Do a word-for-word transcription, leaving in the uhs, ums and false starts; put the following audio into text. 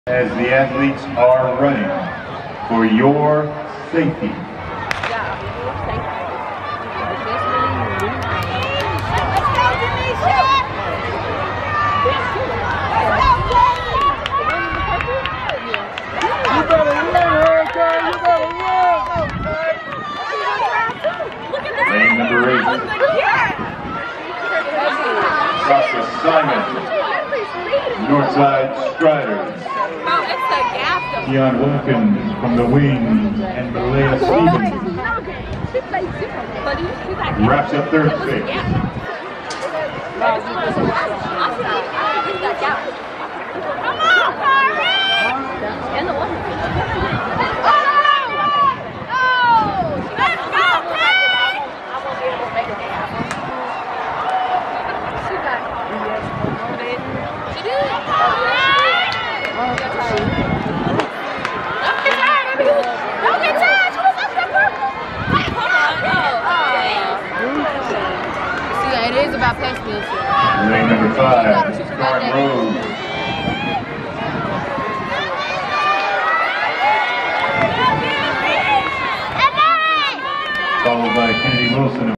As the athletes are running for your safety. You better run, Hurricane! You better run! Lane number eight. Sasha Simon. Northside Striders. Keon Wilkins from the wings and Malaya Stevens wraps up third space. It is about passion. Lane number five, Storm Rose. Followed by Kennedy Wilson.